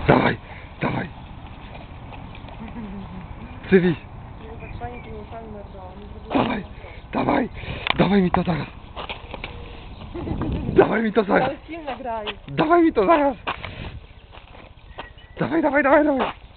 Dawaj, dawaj. Cywi. Dawaj, dawaj, dawaj mi to zaraz. Dawaj mi to zaraz. Dawaj mi to zaraz. Dawaj, dawaj, dawaj, dawaj.